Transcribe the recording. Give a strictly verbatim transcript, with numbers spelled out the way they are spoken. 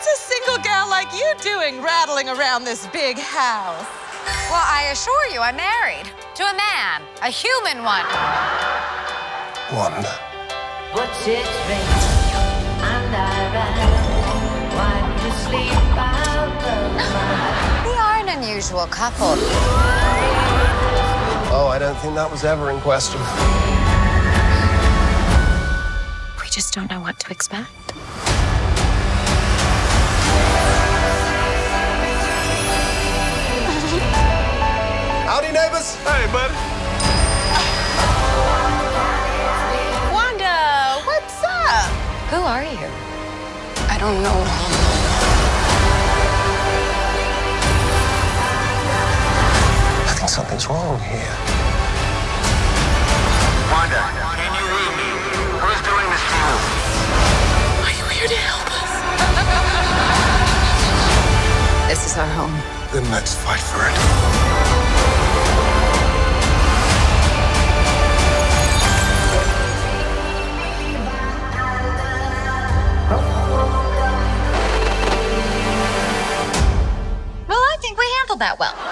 What's a single gal like you doing rattling around this big house? Well, I assure you, I'm married to a man, a human one. Wanda. What's it rain? And I ran. Why did you sleep out of my... We are an unusual couple. Oh, I don't think that was ever in question. We just don't know what to expect. Howdy, neighbors. Hey, buddy. Wanda, what's up? Who are you? I don't know. I think something's wrong here. Wanda, can you read me? Who's doing this to you? Are you here to help us? This is our home. Then let's fight for it. Well, I think we handled that well.